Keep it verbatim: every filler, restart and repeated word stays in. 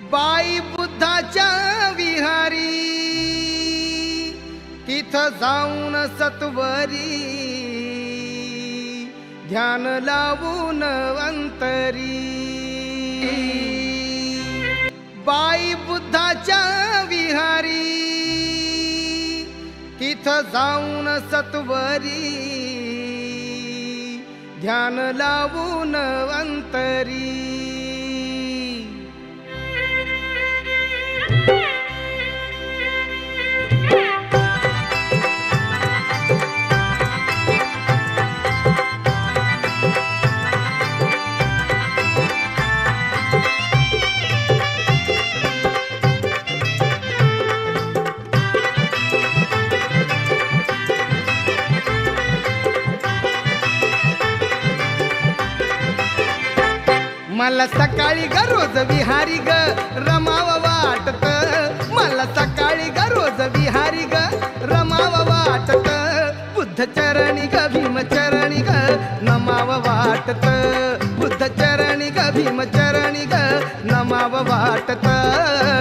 बाई बुद्धाच्या विहारी तिथं जाऊन सत्वरी ध्यान लावून अंतरी। बाई बुद्धाच्या विहारी तिथं जाऊन सत्वरी ध्यान लावून अंतरी। मला सकाळी ग रोज विहारी ग रमाव वाटत, मला सकाळी ग रोज विहारी ग रमाव वाटत, बुद्ध चरणी ग भीम चरणी ग नमाव वाटत, बुद्ध चरणी ग भीम चरणी ग नमाव वाटत।